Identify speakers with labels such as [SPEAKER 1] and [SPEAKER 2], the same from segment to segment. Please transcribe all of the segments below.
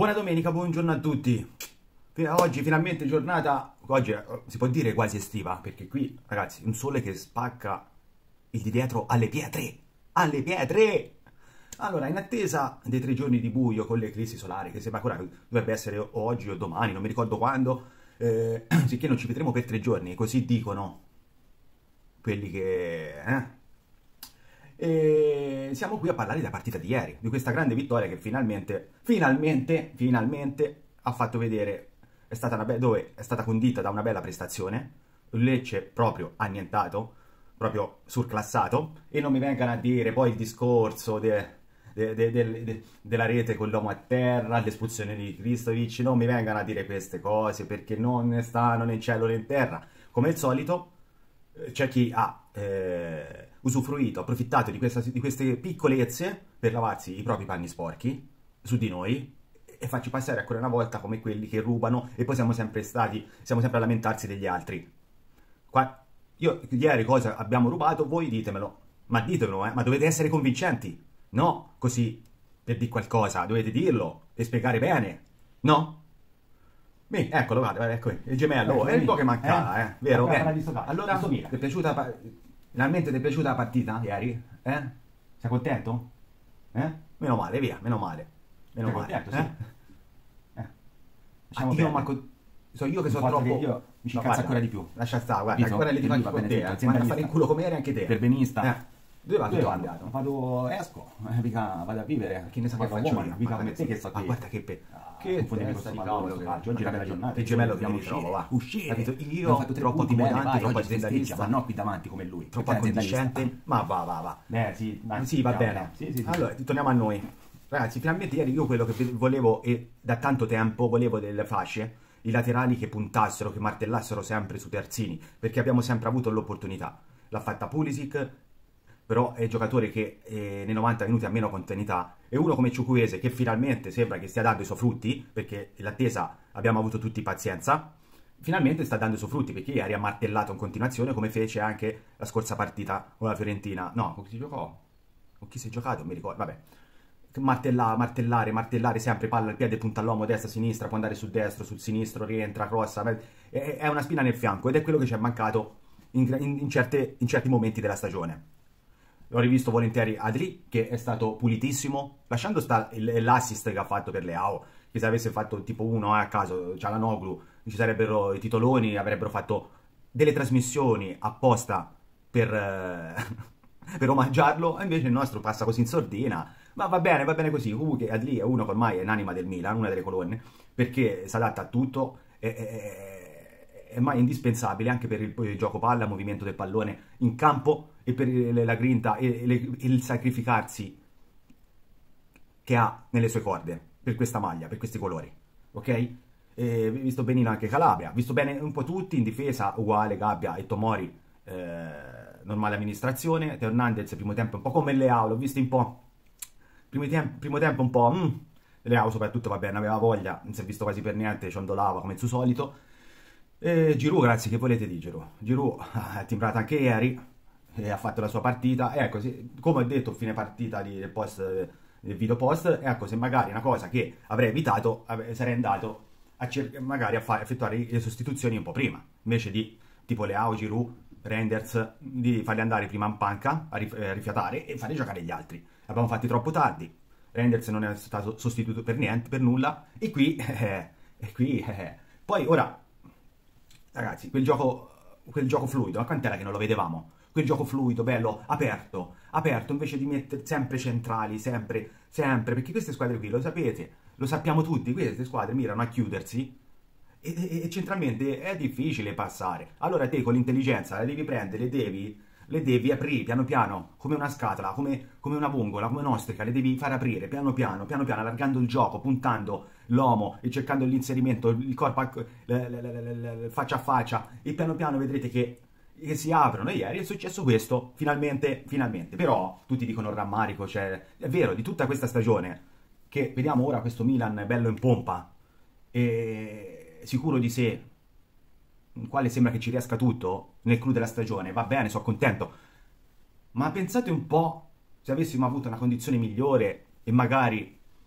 [SPEAKER 1] Buona domenica, buongiorno a tutti. Oggi finalmente giornata, oggi si può dire quasi estiva, perché qui ragazzi un sole che spacca il di dietro alle pietre, alle pietre! Allora, in attesa dei 3 giorni di buio con l'eclissi solare, che sembra ancora dovrebbe essere oggi o domani, non mi ricordo quando, sicché non ci vedremo per 3 giorni, così dicono quelli che... E siamo qui a parlare della partita di ieri, di questa grande vittoria che finalmente ha fatto vedere, dove è stata condita da una bella prestazione, Lecce proprio annientato, proprio surclassato, e non mi vengano a dire poi il discorso della rete con l'uomo a terra, l'espulsione di Kristovic, non mi vengano a dire queste cose perché non ne stanno né in cielo né in terra, come al solito. C'è chi ha usufruito, approfittato di queste piccolezze per lavarsi i propri panni sporchi su di noi e farci passare ancora una volta come quelli che rubano e poi siamo sempre a lamentarsi degli altri. Ieri cosa abbiamo rubato? Voi ditemelo, ma ditemelo, ma dovete essere convincenti, no? Così per dire qualcosa, dovete dirlo e spiegare bene, no? Eccolo, guarda, ecco, il gemello, è il po' che mancava, vero? Allora, ti è piaciuta, finalmente ti è piaciuta la partita ieri? Sei contento? Meno male, via, meno male. Meno male, so io che sono troppo...
[SPEAKER 2] Io mi ci incazzo ancora di più.
[SPEAKER 1] Lascia stare, guarda, ancora litigati con te, ma a fare il culo come eri anche te.
[SPEAKER 2] Per benista.
[SPEAKER 1] Dove vado? Dove vado?
[SPEAKER 2] Esco, mica vado a vivere.
[SPEAKER 1] Chi ne sa che faccio io?
[SPEAKER 2] Mica come te che sto qui.
[SPEAKER 1] Ma guarda che
[SPEAKER 2] confondimi così, cavolo, che oggi è una bella giornata.
[SPEAKER 1] Il gemello che
[SPEAKER 2] dobbiamo
[SPEAKER 1] mi trovo, va.
[SPEAKER 2] Uscire.
[SPEAKER 1] Io ho troppo accomodante, troppo aziendalista.
[SPEAKER 2] Ma no, qui davanti come lui.
[SPEAKER 1] Troppo accondiscente. Ma va.
[SPEAKER 2] Sì,
[SPEAKER 1] va bene.
[SPEAKER 2] Sì.
[SPEAKER 1] Allora, torniamo a noi. Ragazzi, finalmente ieri io quello che volevo, e da tanto tempo volevo delle fasce, i laterali che puntassero, che martellassero sempre su terzini, perché abbiamo sempre avuto l'opportunità. L'ha fatta Pulisic, però è il giocatore che nei 90 minuti ha meno continuità, e uno come Ciucuese che finalmente sembra che stia dando i suoi frutti, perché l'attesa abbiamo avuto tutti pazienza, finalmente sta dando i suoi frutti, perché ieri ha martellato in continuazione come fece anche la scorsa partita con la Fiorentina. No, con chi si giocò? Con chi si è giocato? Non mi ricordo, vabbè. Martellare sempre, palla al piede, punta all'uomo, destra, sinistra, può andare sul destro, sul sinistro, rientra, crossa, è una spina nel fianco, ed è quello che ci è mancato in certi momenti della stagione. L'ho rivisto volentieri Adri, che è stato pulitissimo, lasciando stare l'assist che ha fatto per Leao, che se avesse fatto tipo uno a caso, Cialanoglu, ci sarebbero i titoloni, avrebbero fatto delle trasmissioni apposta per omaggiarlo, e invece il nostro passa così in sordina. Ma va bene così. Comunque Adli è uno che ormai è l'anima del Milan, una delle colonne, perché si adatta a tutto, è mai indispensabile anche per il gioco palla, il movimento del pallone in campo, e per la grinta e il sacrificarsi che ha nelle sue corde per questa maglia, per questi colori, ok? Visto benino anche Calabria, visto bene un po' tutti in difesa, uguale Gabbia e Tomori, normale amministrazione. Teo Hernandez primo tempo un po' come Leao, l'ho visto un po', primo tempo un po', Leao soprattutto, va bene, aveva voglia, non si è visto quasi per niente, ciondolava come al suo solito. Giroud, ragazzi, che volete di Giroud? Giroud ha timbrato anche ieri e ha fatto la sua partita, ecco, come ho detto fine partita del video post, ecco, se magari una cosa che avrei evitato, sarei andato magari a effettuare le sostituzioni un po' prima, invece di tipo Leao, Giroud, Reinders, di farli andare prima in panca a rifiatare e fare giocare gli altri. L'abbiamo fatti troppo tardi, Reinders non è stato sostituito per niente, per nulla, e qui poi ora, ragazzi, quel gioco fluido, a quant'era che non lo vedevamo? Quel gioco fluido, bello, aperto, invece di mettere sempre centrali, sempre, perché queste squadre qui, lo sapete, lo sappiamo tutti, queste squadre mirano a chiudersi e centralmente è difficile passare. Allora te con l'intelligenza le devi prendere, le devi aprire piano piano, come una scatola, come una vongola, come un'ostrica, le devi far aprire piano piano, allargando il gioco, puntando l'uomo e cercando l'inserimento, il corpo faccia a faccia, e piano piano vedrete che si aprono. E ieri è successo questo, finalmente. Però tutti dicono rammarico, cioè, è vero, di tutta questa stagione, che vediamo ora questo Milan bello in pompa e sicuro di sé, in quale sembra che ci riesca tutto nel clou della stagione, va bene, sono contento, ma pensate un po' se avessimo avuto una condizione migliore e magari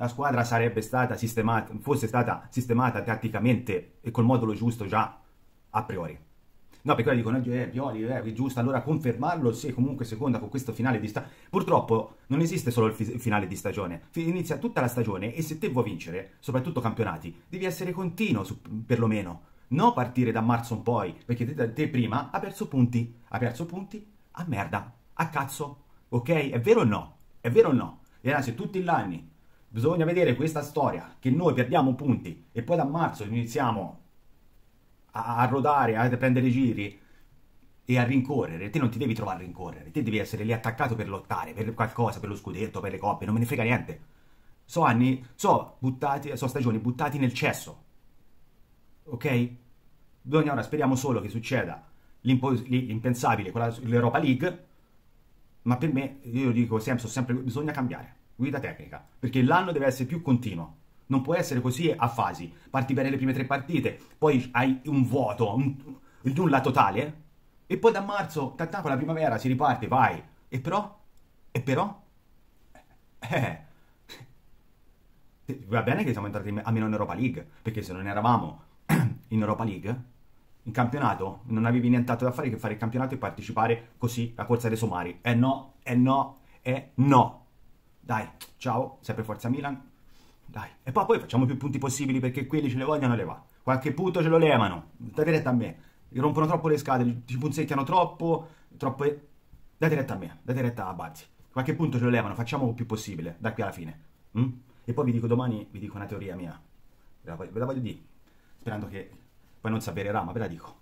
[SPEAKER 1] la squadra sarebbe stata sistemata, fosse stata sistemata tatticamente e col modulo giusto già a priori. No, perché ora dicono, Pioli, è giusto allora confermarlo se comunque seconda con questo finale di stagione. Purtroppo non esiste solo il finale di stagione, inizia tutta la stagione e se te vuoi vincere, soprattutto campionati, devi essere continuo perlomeno. Non partire da marzo in poi, perché te prima ha perso punti a merda, a cazzo, ok? È vero o no? È vero o no? E allora se tutti gli anni bisogna vedere questa storia, che noi perdiamo punti e poi da marzo iniziamo a rodare, a prendere giri e a rincorrere, te non ti devi trovare a rincorrere, te devi essere lì attaccato per lottare, per qualcosa, per lo scudetto, per le coppe, non me ne frega niente. So anni, so stagioni buttati nel cesso, ok? Bisogna ora, speriamo solo che succeda l'impensabile con l'Europa League, ma per me, io dico sempre, bisogna cambiare guida tecnica, perché l'anno deve essere più continuo. Non può essere così a fasi. Parti bene le prime 3 partite, poi hai un vuoto, un nulla totale, e poi da marzo, con la primavera si riparte, vai. E però? Eh, va bene che siamo entrati almeno in Europa League, perché se non eravamo in Europa League, in campionato, non avevi nient'altro da fare che fare il campionato e partecipare così a corsa dei somari. No. Dai, ciao, sempre Forza Milan. Dai, e poi facciamo più punti possibili perché quelli ce le vogliono levare. Qualche punto ce lo levano. Date retta a me. Mi rompono troppo le scatole, ci punzecchiano troppo. Date retta a me, date retta a Bazzi. Qualche punto ce lo levano, facciamo il più possibile, da qui alla fine. E poi vi dico domani, vi dico una teoria mia. Ve la voglio dire. Sperando che poi non si avvererà, ma ve la dico.